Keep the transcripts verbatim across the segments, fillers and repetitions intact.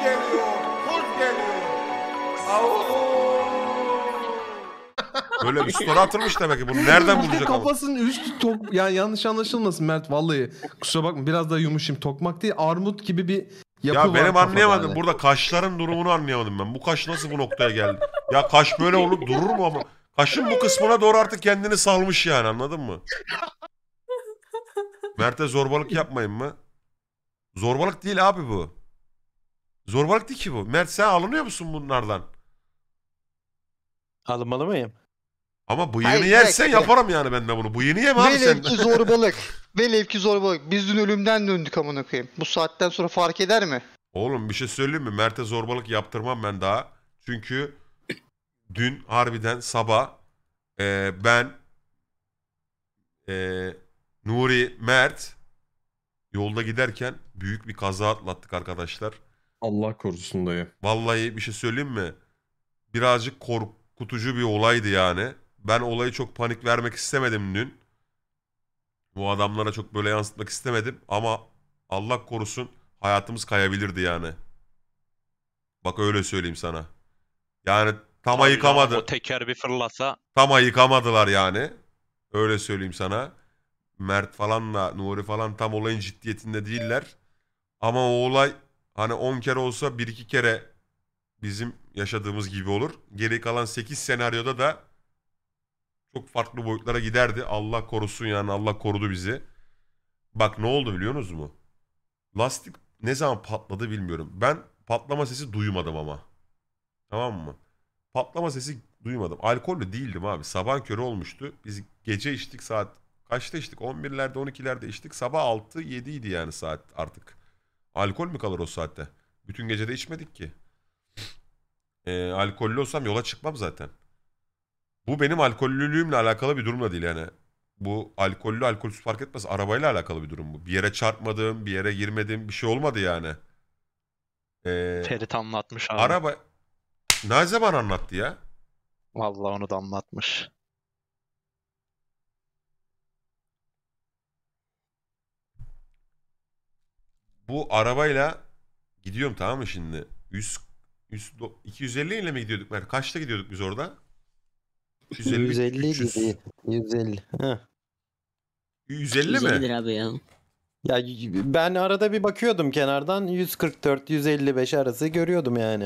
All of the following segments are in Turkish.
geliyor, kurt geliyor. Au. Böyle bir story atılmış demek ki. Bunu nereden bulacak ama? Kafasının üstü tok... Yani yanlış anlaşılmasın Mert vallahi. Kusura bakma biraz daha yumuşayım. Tokmak değil armut gibi bir yapı var. Ya benim anlayamadım. Yani. Burada kaşların durumunu anlayamadım ben. Bu kaş nasıl bu noktaya geldi? Ya kaş böyle olur durur mu ama? Kaşın bu kısmına doğru artık kendini salmış yani, anladın mı? Mert'e zorbalık yapmayın mı? Zorbalık değil abi bu. Zorbalık değil ki bu. Mert sen alınıyor musun bunlardan? Alınmalı mıyım? Ama bıyığını Hayır, yersen direkt- yaparım yani ben de bunu. Bıyığını yeme abi sen. Velev ki zorbalık. Velev ki zorbalık. Biz dün ölümden döndük amına koyayım. Bu saatten sonra fark eder mi? Oğlum bir şey söyleyeyim mi? Mert'e zorbalık yaptırmam ben daha. Çünkü dün harbiden sabah e, ben e, Nuri, Mert yolda giderken büyük bir kaza atlattık arkadaşlar. Allah korusun dayı. Vallahi bir şey söyleyeyim mi? Birazcık korkutucu bir olaydı yani. Ben olayı çok panik vermek istemedim dün. Bu adamlara çok böyle yansıtmak istemedim. Ama Allah korusun hayatımız kayabilirdi yani. Bak öyle söyleyeyim sana. Yani tam Tabii ayıkamadı. canım, o teker bir fırlasa. Tam ayıkamadılar yani. Öyle söyleyeyim sana. Mert falanla Nuri falan tam olayın ciddiyetinde değiller. Ama o olay hani on kere olsa bir iki kere bizim yaşadığımız gibi olur. Geri kalan sekiz senaryoda da çok farklı boyutlara giderdi. Allah korusun yani, Allah korudu bizi. Bak ne oldu biliyorsunuz mu? Lastik ne zaman patladı bilmiyorum. Ben patlama sesi duymadım ama. Tamam mı? Patlama sesi duymadım. Alkollü değildim abi. Sabah körü olmuştu. Biz gece içtik, saat kaçta içtik? on birlerde on ikilerde içtik. Sabah altı yedi idi yani saat artık. Alkol mü kalır o saatte? Bütün gecede içmedik ki. Ee, alkollü olsam yola çıkmam zaten. Bu benim alkollülüğümle alakalı bir durum da değil yani. Bu alkollü alkolsüz fark etmez. Arabayla alakalı bir durum bu. Bir yere çarpmadım, bir yere girmedim. Bir şey olmadı yani. Ee, Ferit anlatmış abi. araba... Ne zaman anlattı ya? Vallahi onu da anlatmış. Bu arabayla gidiyorum tamam mı şimdi? yüz, yüz, iki yüz elli ile mi gidiyorduk Mert? Kaçta gidiyorduk biz orada? yüz elli, yüz elli üç yüz. gibi. yüz elli. Heh. yüz elli yüz ellidir mi? abi ya. Ya y- ben arada bir bakıyordum kenardan yüz kırk dört yüz elli beş arası görüyordum yani.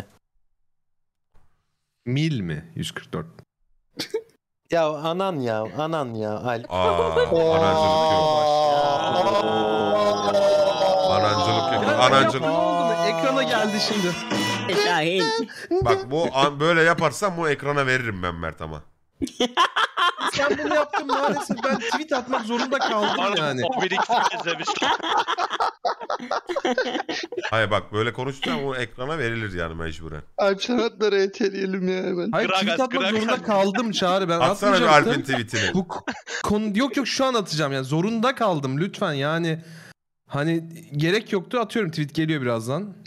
Mil mi? yüz kırk dört. Ya anan ya anan ya Alp. Aa, anancılık yok. Anancılık yok. Ya, Anancılık. Ne oldu mu? Ekrana geldi şimdi. Şahin. Bak bu an böyle yaparsam bu ekrana veririm ben Mert ama. Sen bunu yaptın maalesef ben tweet atmak zorunda kaldım yani. O bir ikisi benzemiş. Hayır bak böyle konuşacağım o ekrana verilir yani mecburen. Alp sanatları eteleyelim ya hemen. Hayır Gragas, tweet atmak Gragas. zorunda kaldım Çağrı ben Atsana bir atmayacaktım. Alp'in tweetini. Bu k- konu yok yok şu an atacağım yani zorunda kaldım lütfen yani. Hani gerek yoktu atıyorum tweet geliyor birazdan.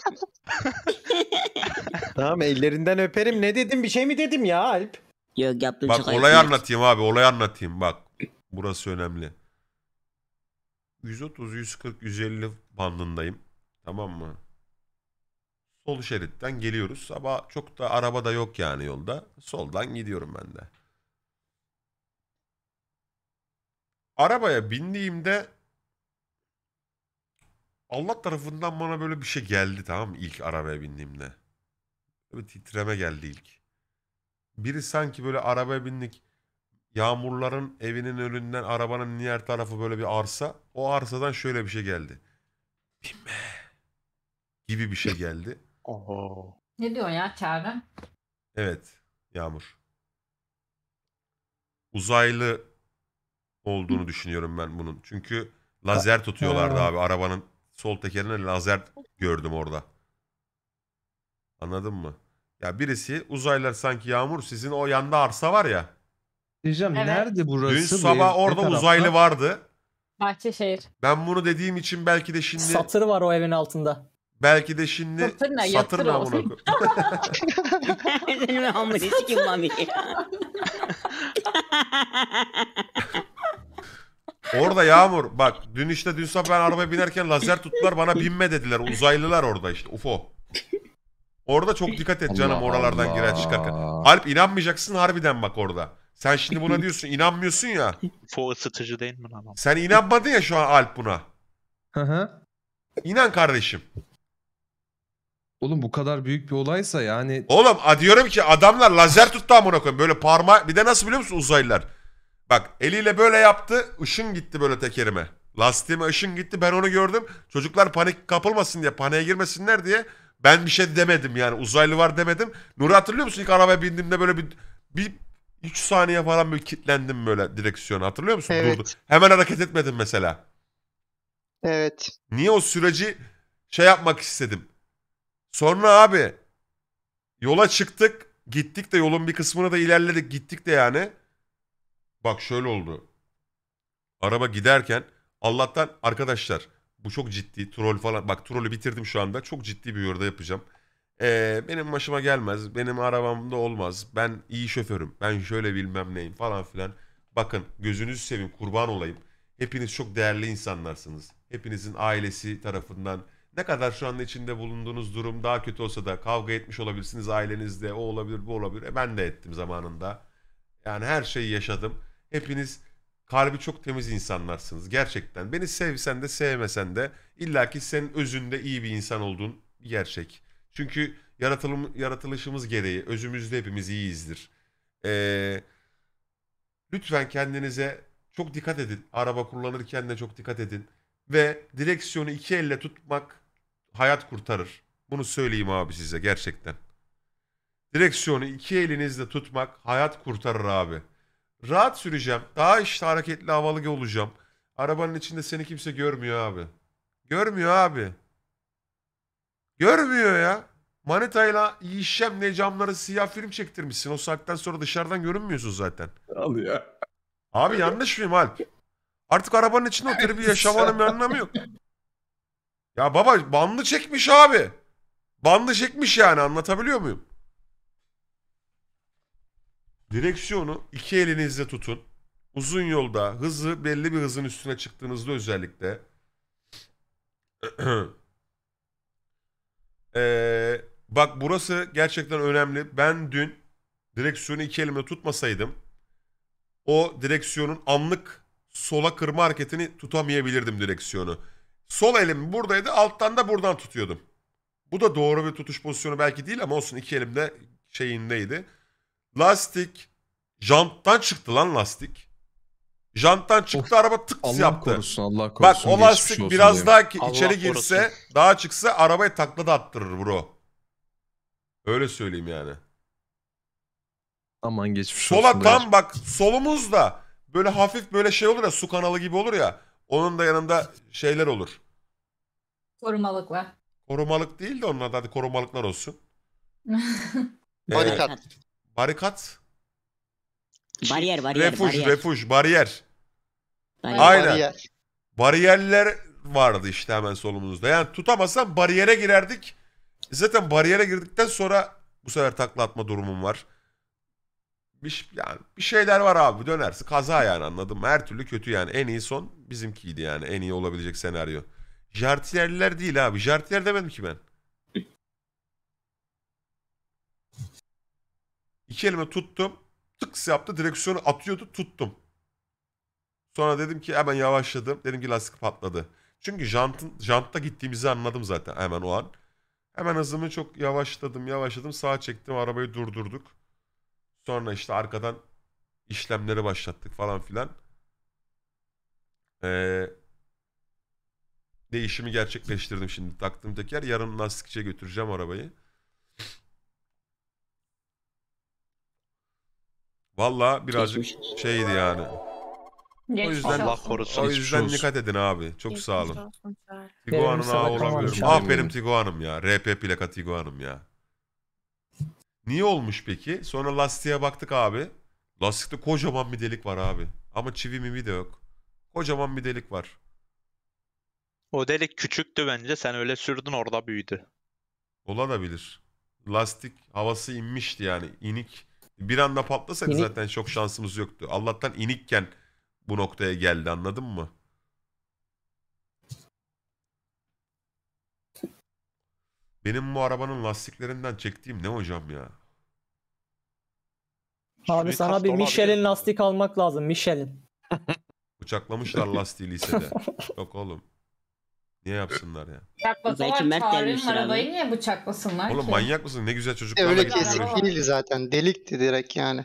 Tamam ellerinden öperim. Ne dedim bir şey mi dedim ya Alp? Yok yaptın Bak çok olayı ayıp. anlatayım abi olayı anlatayım bak. Burası önemli. yüz otuz, yüz kırk, yüz elli bandındayım. Tamam mı? Sol şeritten geliyoruz. Sabah çok da araba da yok yani yolda. Soldan gidiyorum ben de. Arabaya bindiğimde Allah tarafından bana böyle bir şey geldi tamam mı? İlk arabaya bindiğimde. Böyle titreme geldi ilk. Biri sanki böyle arabaya bindik. Yağmurların evinin önünden arabanın diğer tarafı böyle bir arsa. O arsadan şöyle bir şey geldi. Binme. Gibi bir şey geldi. Oho. Ne diyor ya Çağrı? Evet. Yağmur. Uzaylı olduğunu düşünüyorum ben bunun. Çünkü lazer tutuyorlardı abi. Arabanın sol tekerine lazer gördüm orada. Anladın mı? Ya birisi uzaylılar sanki Yağmur sizin o yanda arsa var ya. Diyeceğim Evet. nerede burası? Dün Bu sabah ev ne orada tarafta? uzaylı vardı. Bahçeşehir. Ben bunu dediğim için belki de şimdi Satır var o evin altında. belki de şimdi Satır ne? satır Yatır ne o. amına koyayım? Senin amını sikim mami. Orada Yağmur bak dün işte dün sabah ben arabaya binerken lazer tuttular bana binme dediler. Uzaylılar orada işte U F O. Orada çok dikkat et canım Allah oralardan Allah. girer çıkarken. Alp inanmayacaksın harbiden bak orada. Sen şimdi buna diyorsun inanmıyorsun ya. Bu ısıtıcı değil mi lan? Sen inanmadın ya şu an Alp buna. Hı hı. İnan kardeşim. Oğlum bu kadar büyük bir olaysa yani Oğlum a, diyorum ki adamlar lazer tuttu amına koyayım. Böyle parmağı bir de nasıl biliyor musun uzaylılar? Bak eliyle böyle yaptı ışın gitti böyle tekerime. Lastiğime ışın gitti ben onu gördüm. Çocuklar panik kapılmasın diye paniğe girmesinler diye ben bir şey demedim yani uzaylı var demedim. Nuri hatırlıyor musun ilk arabaya bindiğimde böyle bir bir üç saniye falan böyle kilitlendim böyle direksiyona hatırlıyor musun? Evet. Durdu. Hemen hareket etmedim mesela. Evet. Niye o süreci şey yapmak istedim. Sonra abi yola çıktık. Gittik de yolun bir kısmını da ilerledik. Gittik de yani. Bak şöyle oldu. Araba giderken Allah'tan arkadaşlar bu çok ciddi. Troll falan. Bak trolü bitirdim şu anda. Çok ciddi bir yolda yapacağım. Ee, benim başıma gelmez. Benim arabamda olmaz. Ben iyi şoförüm. Ben şöyle bilmem neyim falan filan. Bakın gözünüzü seveyim kurban olayım. Hepiniz çok değerli insanlarsınız. Hepinizin ailesi tarafından ne kadar şu anda içinde bulunduğunuz durum daha kötü olsa da kavga etmiş olabilirsiniz ailenizde. O olabilir bu olabilir. E ben de ettim zamanında. Yani her şeyi yaşadım. Hepiniz kalbi çok temiz insanlarsınız. Gerçekten. Beni sevsen de sevmesen de illaki senin özünde iyi bir insan olduğun bir gerçek. Çünkü yaratılım, yaratılışımız gereği özümüzde hepimiz iyiyizdir. Ee, lütfen kendinize çok dikkat edin. Araba kullanırken de çok dikkat edin. Ve direksiyonu iki elle tutmak hayat kurtarır. Bunu söyleyeyim abi size gerçekten. Direksiyonu iki elinizle tutmak hayat kurtarır abi. Rahat süreceğim. Daha işte hareketli havalı olacağım. Arabanın içinde seni kimse görmüyor abi. Görmüyor abi. Görmüyor ya. Manitayla yiyişeceğim ne camları siyah film çektirmişsin. O saatten sonra dışarıdan görünmüyorsun zaten. alıyor. Abi yanlış mıyım Alp? Artık arabanın içinde oturup bir yaşamanın bir anlamı yok. Ya baba bandı çekmiş abi. Bandı çekmiş yani anlatabiliyor muyum? Direksiyonu iki elinizle tutun. Uzun yolda hızı belli bir hızın üstüne çıktığınızda özellikle. Ee, bak burası gerçekten önemli. Ben dün direksiyonu iki elimle tutmasaydım o direksiyonun anlık sola kırma hareketini tutamayabilirdim direksiyonu. Sol elim buradaydı alttan da buradan tutuyordum. Bu da doğru bir tutuş pozisyonu belki değil ama olsun iki elimde şeyindeydi. Lastik janttan çıktı lan lastik. Janttan çıktı Of, araba tıks Allah yaptı. korusun Allah Bak korusun. o geçmiş lastik olsun biraz diyeyim. daha ki Allah içeri girse korusun. daha çıksa arabayı takla da attırır bro. Öyle söyleyeyim yani. Aman geçmiş Sola olsun. tam bak solumuzda böyle hafif böyle şey olur ya su kanalı gibi olur ya. Onun da yanında şeyler olur. Korumalık var. Korumalık değil de onun adı hadi korumalıklar olsun. Ee, Barikat. barikat. Bariyer, bariyer, Refuj, bariyer. refuj, bariyer. Bariyer. Aynen. Bariyer. Bariyerler vardı işte hemen solumuzda. Yani tutamazsan bariyere girerdik. Zaten bariyere girdikten sonra bu sefer takla atma durumum var. Bir, ş- yani bir şeyler var abi dönersin. Kaza yani anladın mı? Her türlü kötü yani. En iyi son bizimkiydi yani. En iyi olabilecek senaryo. Jartiyerliler değil abi. Jartiyer demedim ki ben. İki elime tuttum. Tıks yaptı. Direksiyonu atıyordu. Tuttum. Sonra dedim ki hemen yavaşladım. Dedim ki lastik patladı. Çünkü jantın, jantta gittiğimizi anladım zaten hemen o an. Hemen hızımı çok yavaşladım yavaşladım. Sağa çektim arabayı durdurduk. Sonra işte arkadan işlemleri başlattık falan filan. Ee, değişimi gerçekleştirdim şimdi. Taktım teker. Yarın lastikçiye götüreceğim arabayı. Valla birazcık Geçmiş. şeydi yani. Geçmiş yüzden- Allah olsun. korusun. O Geçmiş yüzden olsun. dikkat edin abi. Çok sağ olun. Olsun, sağ ol. Tiguan'ın Benim ağı sana olamıyorum. kalmamış Ah abi. benim Tiguan'ım ya. R P plaka Tiguan'ım ya. Niye olmuş peki? Sonra lastiğe baktık abi. Lastikte kocaman bir delik var abi. Ama çivi mivi de yok. Kocaman bir delik var. O delik küçüktü bence. Sen öyle sürdün orada büyüdü. Olabilir. Lastik havası inmişti yani. İnik. Bir anda patlasaydı İnik- zaten çok şansımız yoktu. Allah'tan inikken bu noktaya geldi anladın mı? Benim bu arabanın lastiklerinden çektiğim ne hocam ya? Abi sana Suikast bir olabilir Michelin mi? lastik almak lazım. Michelin. Bıçaklamışlar lastiği lisede. Yok oğlum. Niye yapsınlar ya? Bıçaklasalar Belki Mert çağırayım gelmiştir abi. arabayı niye bıçaklasınlar Oğlum ki? manyak mısın? Ne güzel çocuklarla Öyle gittik kesik böyle. değildi zaten. Delikti direkt yani.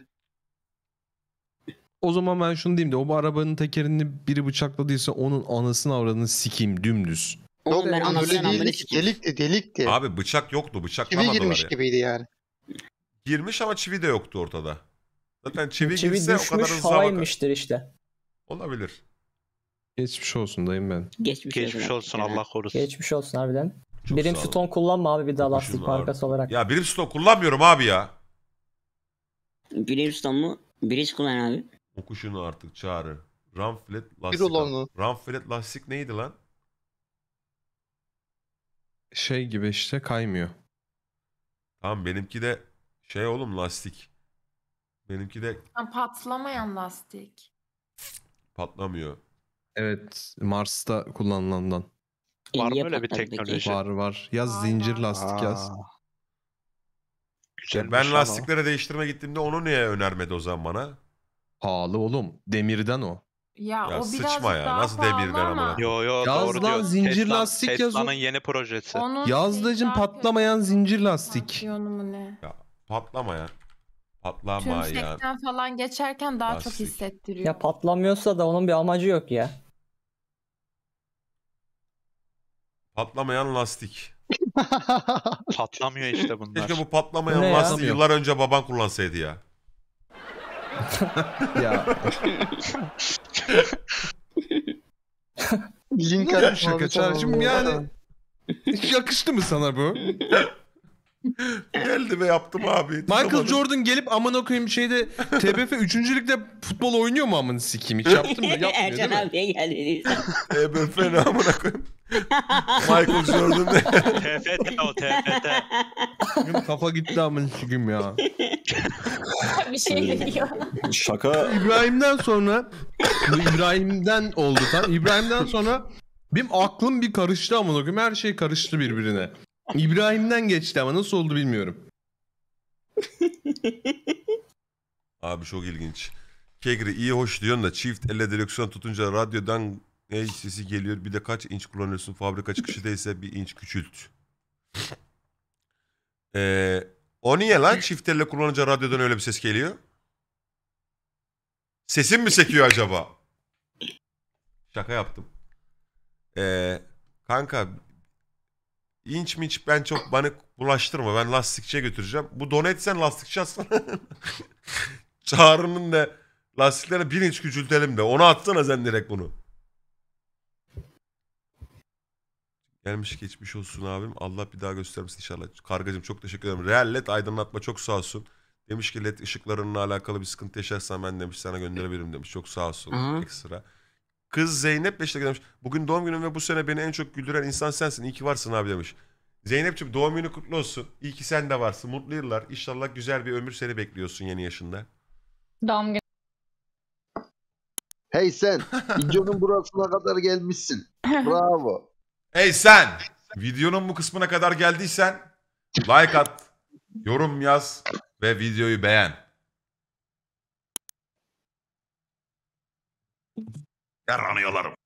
O zaman ben şunu diyeyim de o arabanın tekerini biri bıçakladıysa onun anasını avradını sikeyim dümdüz. Oğlum ben Yok, anasını öyle amını değildi ki. sikeyim. Delikti delikti. Abi bıçak yoktu. Çivi Bıçaklamadılar girmiş ya. gibiydi yani. Girmiş ama çivi de yoktu ortada. Zaten çivi, Çivi girse o kadar düşmüş hızlı hava hava... inmiştir işte. Olabilir. Geçmiş olsun dayım ben. Geçmiş, Geçmiş olsun Allah korusun. Geçmiş olsun harbiden. Çok Birim sağ olun. Stone kullanma abi bir daha Kokuşun lastik ağır. markası olarak. Ya Brimstone kullanmıyorum abi ya. Brimstone mu? Bridge kullan abi. Oku şunu artık Çağrı. Ramflet Bir lastik. olanı. Ramflet lastik neydi lan? Şey gibi işte kaymıyor. Tamam benimki de şey oğlum lastik. Benimki de Ha, patlamayan lastik. patlamıyor. Evet, Mars'ta kullanılandan. Var mı Niye öyle bir patladı peki? teknoloji? Var var. Yaz Var, zincir var. lastik yaz. Güzelmiş Ben ama. lastiklere değiştirme gittiğimde onu niye önermedi o zaman bana? Pahalı oğlum. Demirden o. Ya, Ya o sıçma birazcık ya, daha nasıl pahalı demirden ama amına Yo yo Yaz doğru lan, diyor. zincir Tesla- lastik yaz Tesla'nın o. yeni projesi. onun Yazdacım şeyi daha patlamayan kötü. zincir lastik. Tansiyonu mu ne? Patlamayan. Patlamayan. Tümsekten falan geçerken daha çok Lastik. hissettiriyor. Ya patlamıyorsa da onun bir amacı yok ya. Patlamayan lastik. Patlamıyor işte bunlar. Keşke bu patlamayan Bu ne ya? lastiği yıllar önce baban kullansaydı ya. Ya Link bu da bir atmam şaka lazım çağrışım sana. yani. Yakıştı mı sana bu? Geldi ve yaptım abi. Michael Tutamadım. Jordan gelip amına koyayım şeyde T B F üçüncü ligde futbol oynuyor mu amına sikeyim hiç yaptın mı? Yapmıyor Ercan değil mi? abiye geldiniz. E ben fena amına koyayım. Michael Jordan ne? T F T o T F T. Benim kafa gitti amına sikeyim ya. Bir şey geliyor. Şaka. İbrahim'den sonra bu İbrahim'den oldu tam. İbrahim'den sonra benim aklım bir karıştı amına koyayım. Her şey karıştı birbirine. İbrahim'den geçti ama nasıl oldu bilmiyorum. Abi çok ilginç. Kegri iyi hoş diyorsun da çift elle direksiyon tutunca radyodan ne sesi geliyor. Bir de kaç inç kullanıyorsun? Fabrika çıkışı değilse bir inç küçült. Ee, o niye lan çift elle kullanınca radyodan öyle bir ses geliyor? Sesim mi sekiyor acaba? Şaka yaptım. Ee, kanka inç minç ben çok bana bulaştırma. Ben lastikçiye götüreceğim. Bu donetsen lastikçi atsana. Çağrı'nın da lastiklerine bir inç küçültelim de. Onu atsana sen direkt bunu. Gelmiş geçmiş olsun abim. Allah bir daha göstermesin inşallah. Kargacığım çok teşekkür ederim. Real led aydınlatma çok sağ olsun. Demiş ki led ışıklarınla alakalı bir sıkıntı yaşarsan ben demiş sana gönderebilirim demiş. Çok sağ olsun. Aha. Ekstra. Kız Zeynep beşte demiş. Bugün doğum günüm ve bu sene beni en çok güldüren insan sensin. İyi ki varsın abi demiş. Zeynep'ciğim doğum günü kutlu olsun. İyi ki sen de varsın. Mutlu yıllar. İnşallah güzel bir ömür seni bekliyorsun yeni yaşında. Doğum günü. Hey sen. Videonun burasına kadar gelmişsin. Bravo. Hey sen! Videonun bu kısmına kadar geldiysen like at, yorum yaz ve videoyu beğen. Yaranıyorlarım.